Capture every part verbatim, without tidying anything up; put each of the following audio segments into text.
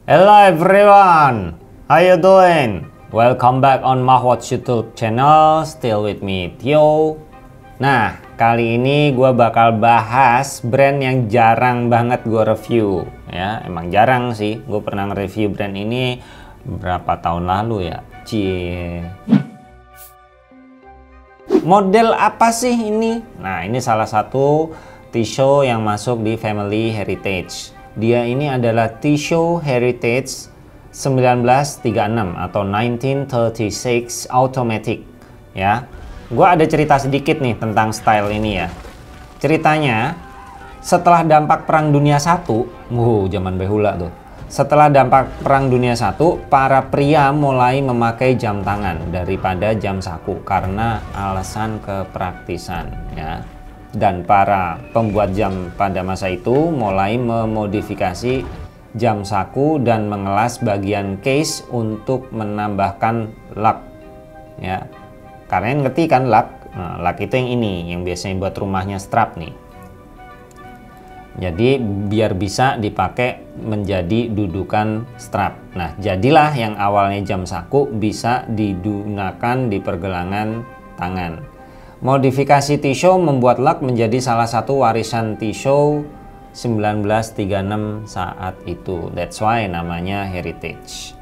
Hello everyone, how you doing? Welcome back on Mahwatch YouTube channel, still with me Tio. Nah, kali ini gue bakal bahas brand yang jarang banget gue review. Ya, emang jarang sih. Gue pernah nge-review brand ini berapa tahun lalu ya. Cie. Model apa sih ini? Nah, ini salah satu Tissot yang masuk di family heritage. Dia ini adalah Tissot Heritage seribu sembilan ratus tiga puluh enam atau nineteen thirty-six automatic ya. Gua ada cerita sedikit nih tentang style ini ya. Ceritanya setelah dampak Perang Dunia Satu, wuh zaman behula tuh. Setelah dampak Perang Dunia Satu, para pria mulai memakai jam tangan daripada jam saku karena alasan kepraktisan ya. Dan para pembuat jam pada masa itu mulai memodifikasi jam saku dan mengelas bagian case untuk menambahkan luck ya. Kalian ngerti kan luck? Nah, luck itu yang ini yang biasanya buat rumahnya strap nih. Jadi biar bisa dipakai menjadi dudukan strap. Nah, jadilah yang awalnya jam saku bisa digunakan di pergelangan tangan. Modifikasi Tissot membuat luck menjadi salah satu warisan Tissot seribu sembilan ratus tiga puluh enam saat itu. That's why namanya heritage.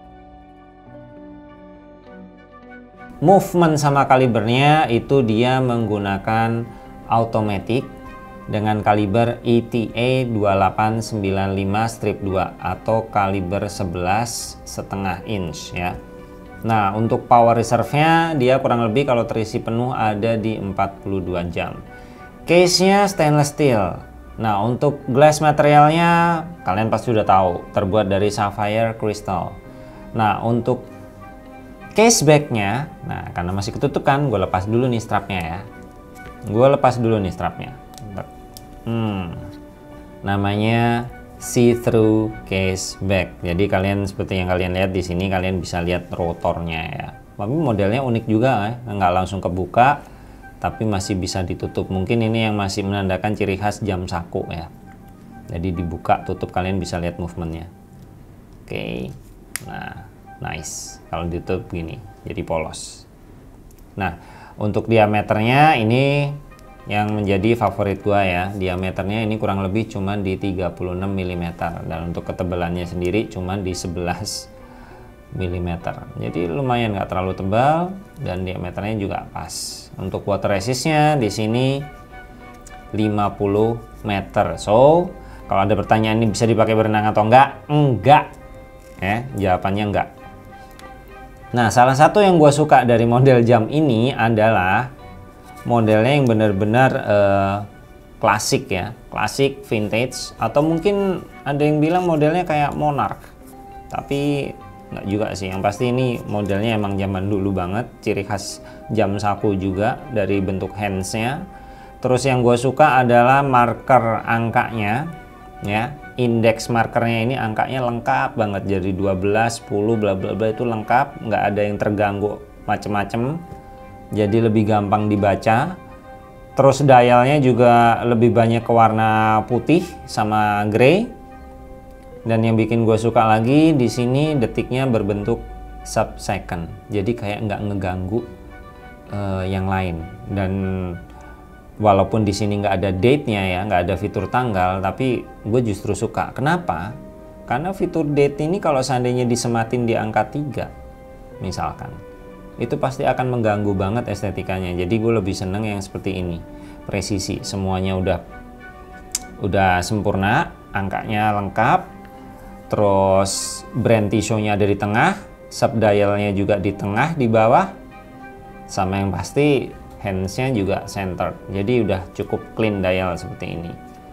Movement sama kalibernya itu dia menggunakan automatic dengan kaliber E T A dua delapan sembilan lima dua atau kaliber sebelas setengah inch ya. Nah, untuk power reserve-nya dia kurang lebih kalau terisi penuh ada di empat puluh dua jam. Case-nya stainless steel. Nah, untuk glass materialnya kalian pasti sudah tahu, terbuat dari sapphire crystal. Nah, untuk case back-nya, nah karena masih ketutup kan, gue lepas dulu nih strapnya ya. Gue lepas dulu nih strapnya. Hmm, namanya see-through case back. Jadi kalian seperti yang kalian lihat di sini, kalian bisa lihat rotornya ya. Tapi modelnya unik juga ya, nggak langsung kebuka, tapi masih bisa ditutup. Mungkin ini yang masih menandakan ciri khas jam saku ya. Jadi dibuka tutup kalian bisa lihat movementnya. Oke, nah nice. Kalau ditutup gini, jadi polos. Nah, untuk diameternya ini yang menjadi favorit gua ya. Diameternya ini kurang lebih cuma di tiga puluh enam milimeter dan untuk ketebalannya sendiri cuma di sebelas milimeter. Jadi lumayan nggak terlalu tebal dan diameternya juga pas. Untuk water resistnya di sini lima puluh meter. So, kalau ada pertanyaan ini bisa dipakai berenang atau enggak? Enggak. Ya, jawabannya enggak. Nah, salah satu yang gue suka dari model jam ini adalah modelnya yang benar-benar uh, klasik ya, klasik vintage, atau mungkin ada yang bilang modelnya kayak Monarch, tapi nggak juga sih. Yang pasti ini modelnya emang zaman dulu banget, ciri khas jam saku juga dari bentuk handsnya. Terus yang gue suka adalah marker angkanya ya, indeks markernya ini angkanya lengkap banget, jadi dua belas, sepuluh, bla bla bla itu lengkap, nggak ada yang terganggu macem-macem. Jadi lebih gampang dibaca. Terus dialnya juga lebih banyak ke warna putih sama grey. Dan yang bikin gue suka lagi di sini detiknya berbentuk sub second. Jadi kayak nggak ngeganggu uh, yang lain. Dan walaupun di sini nggak ada date-nya ya, nggak ada fitur tanggal, tapi gue justru suka. Kenapa? Karena fitur date ini kalau seandainya disematin di angka tiga misalkan, itu pasti akan mengganggu banget estetikanya. Jadi gue lebih seneng yang seperti ini, presisi, semuanya udah udah sempurna, angkanya lengkap, terus brand Tissot-nya ada di tengah, sub dialnya juga di tengah di bawah, sama yang pasti hands-nya juga centered. Jadi udah cukup clean dial seperti ini.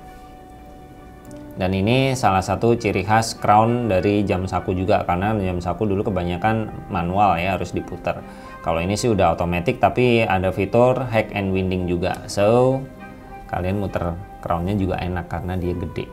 Dan ini salah satu ciri khas crown dari jam saku juga, karena jam saku dulu kebanyakan manual ya, harus diputar. Kalau ini sih udah otomatis, tapi ada fitur hack and winding juga. So, kalian muter crownnya juga enak karena dia gede.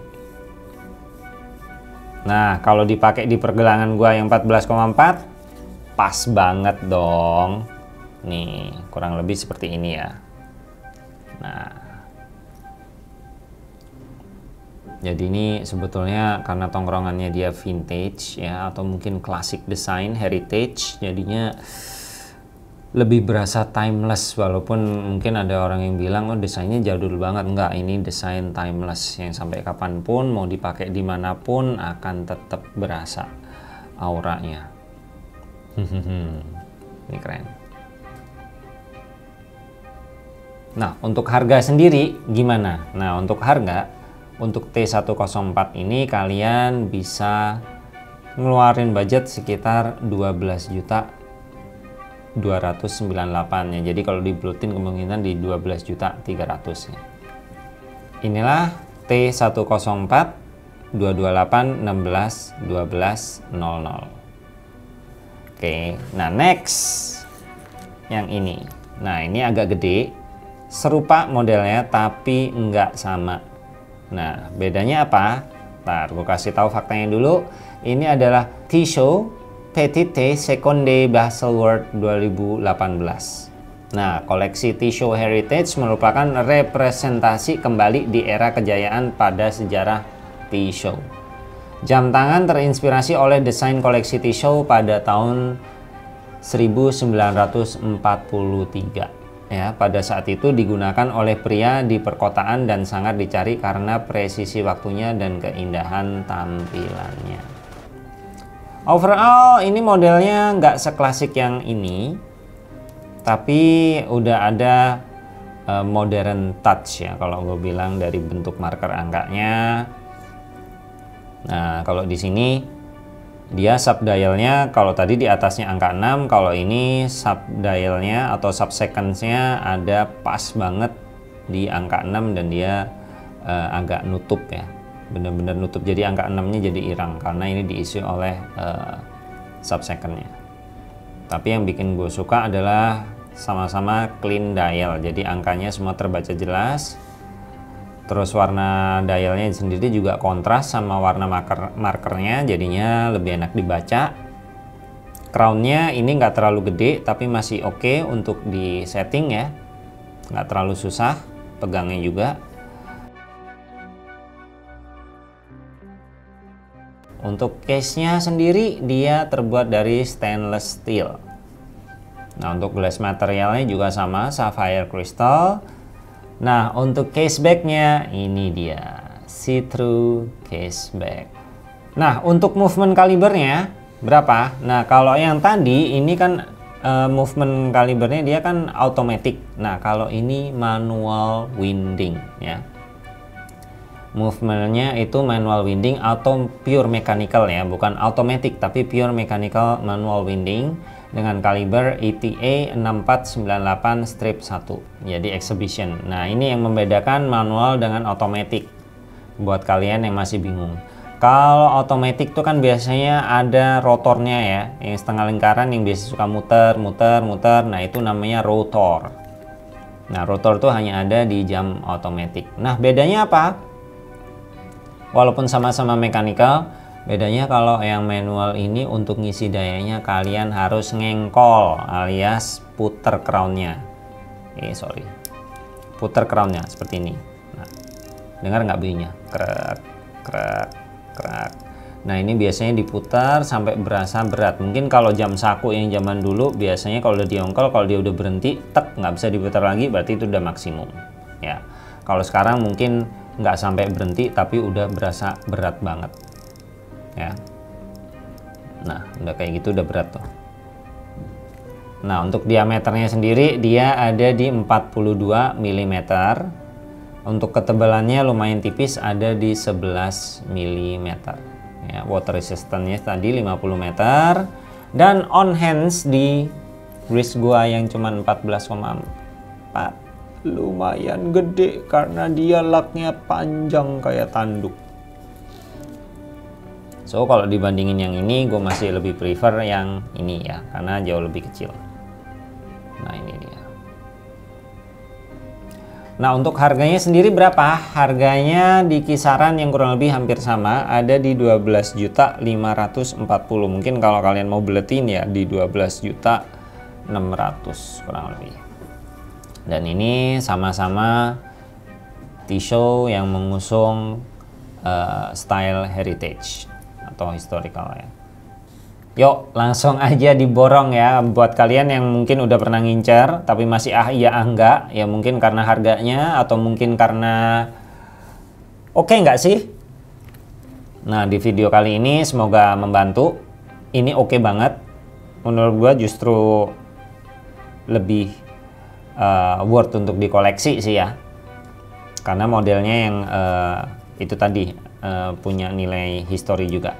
Nah, kalau dipakai di pergelangan gua yang empat belas koma empat, pas banget dong. Nih, kurang lebih seperti ini ya. Nah, Jadi ini sebetulnya karena tongkrongannya dia vintage ya, atau mungkin classic design, heritage, jadinya lebih berasa timeless, walaupun mungkin ada orang yang bilang oh desainnya jadul banget. Enggak, ini desain timeless yang sampai kapanpun mau dipakai dimanapun akan tetap berasa auranya. Ini keren. Nah, untuk harga sendiri gimana? Nah, untuk harga untuk T seratus empat ini kalian bisa ngeluarin budget sekitar dua belas juta dua ratus sembilan puluh delapan ya. Jadi kalau dibulutin kemungkinan di dua belas juta tiga ratus ya. Inilah T seratus empat dua dua delapan enam belas dua belas nol nol. Oke, nah next yang ini. Nah, ini agak gede, serupa modelnya tapi enggak sama. Nah, bedanya apa? Ntar gue kasih tahu faktanya dulu. Ini adalah Tissot Petite Seconde Baselworld dua ribu delapan belas. Nah, koleksi Tissot Heritage merupakan representasi kembali di era kejayaan pada sejarah Tissot. Jam tangan terinspirasi oleh desain koleksi Tissot pada tahun seribu sembilan ratus empat puluh tiga. Ya, pada saat itu digunakan oleh pria di perkotaan dan sangat dicari karena presisi waktunya dan keindahan tampilannya. Overall ini modelnya nggak seklasik yang ini, tapi udah ada uh, modern touch ya kalau gue bilang dari bentuk marker angkanya. Nah, kalau di sini dia subdialnya, kalau tadi di atasnya angka enam, kalau ini subdialnya atau subsequence-nya ada pas banget di angka enam dan dia uh, agak nutup ya, bener-bener nutup. Jadi angka enam-nya jadi irang karena ini diisi oleh uh, subsecond-nya. Tapi yang bikin gue suka adalah sama-sama clean dial, jadi angkanya semua terbaca jelas. Terus warna dialnya sendiri juga kontras sama warna marker markernya, jadinya lebih enak dibaca. Crownnya ini nggak terlalu gede tapi masih oke okay untuk di setting ya, nggak terlalu susah pegangnya juga. Untuk case-nya sendiri dia terbuat dari stainless steel. Nah, untuk glass materialnya juga sama, sapphire crystal. Nah, untuk case back-nya ini dia, see-through case back. Nah, untuk movement kalibernya berapa? Nah, kalau yang tadi ini kan uh, movement kalibernya dia kan automatic. Nah, kalau ini manual winding ya. Movementnya itu manual winding atau pure mechanical ya, bukan automatic tapi pure mechanical manual winding dengan kaliber E T A enam empat sembilan delapan satu, jadi exhibition. Nah, ini yang membedakan manual dengan automatic buat kalian yang masih bingung. Kalau automatic tuh kan biasanya ada rotornya ya, yang setengah lingkaran yang biasa suka muter muter muter. Nah, itu namanya rotor. Nah, rotor tuh hanya ada di jam automatic. Nah, bedanya apa? Walaupun sama-sama mechanical, bedanya kalau yang manual ini untuk ngisi dayanya kalian harus ngengkol alias puter crownnya. Eh sorry, puter crownnya seperti ini. Nah, dengar nggak bunyinya? Krek, krek, krek. Nah, ini biasanya diputar sampai berasa berat. Mungkin kalau jam saku yang zaman dulu biasanya kalau udah diongkol, kalau dia udah berhenti, tek nggak bisa diputar lagi, berarti itu udah maksimum. Ya, kalau sekarang mungkin nggak sampai berhenti tapi udah berasa berat banget ya. Nah, udah kayak gitu udah berat tuh. Nah, untuk diameternya sendiri dia ada di empat puluh dua milimeter. Untuk ketebalannya lumayan tipis, ada di sebelas milimeter ya. Water resistance-nya tadi lima puluh meter, dan on hands di wrist gua yang cuma empat belas koma empat lumayan gede karena dia laknya panjang kayak tanduk. So, kalau dibandingin yang ini, gue masih lebih prefer yang ini ya, karena jauh lebih kecil. Nah, ini dia. Nah, untuk harganya sendiri berapa? Harganya di kisaran yang kurang lebih hampir sama, ada di dua belas juta lima ratus empat puluh. Mungkin kalau kalian mau beletin ya di dua belas juta enam ratus kurang lebih. Dan ini sama-sama Tissot yang mengusung uh, style heritage atau historical ya. Yuk langsung aja diborong ya buat kalian yang mungkin udah pernah ngincer tapi masih ah iya ah enggak ya, mungkin karena harganya atau mungkin karena oke okay nggak sih. Nah di video kali ini semoga membantu. Ini oke okay banget menurut gua, justru lebih uh, worth untuk dikoleksi sih ya, karena modelnya yang uh, itu tadi uh, punya nilai histori juga.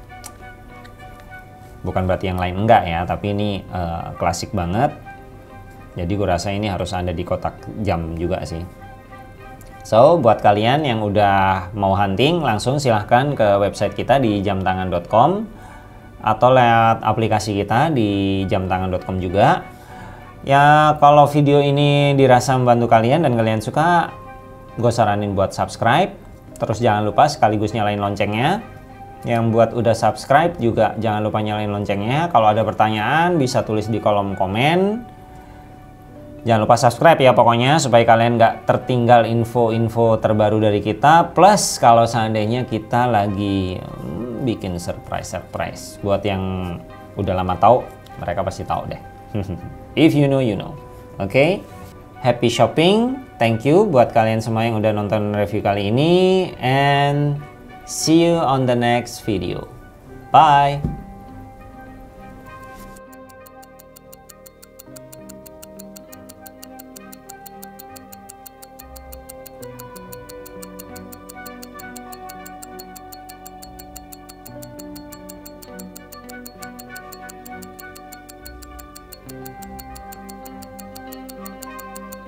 Bukan berarti yang lain enggak ya, tapi ini uh, klasik banget. Jadi gue rasa ini harus ada di kotak jam juga sih. So, buat kalian yang udah mau hunting, langsung silahkan ke website kita di jam tangan dot com atau lewat aplikasi kita di jam tangan dot com juga. Ya, kalau video ini dirasa membantu kalian dan kalian suka, gue saranin buat subscribe. Terus jangan lupa sekaligus nyalain loncengnya. Yang buat udah subscribe juga jangan lupa nyalain loncengnya. Kalau ada pertanyaan bisa tulis di kolom komen. Jangan lupa subscribe ya pokoknya, supaya kalian nggak tertinggal info-info terbaru dari kita. Plus kalau seandainya kita lagi hmm, bikin surprise-surprise. Buat yang udah lama tahu, mereka pasti tahu deh. If you know, you know. Oke? Okay? Happy shopping. Thank you buat kalian semua yang udah nonton review kali ini. And see you on the next video. Bye.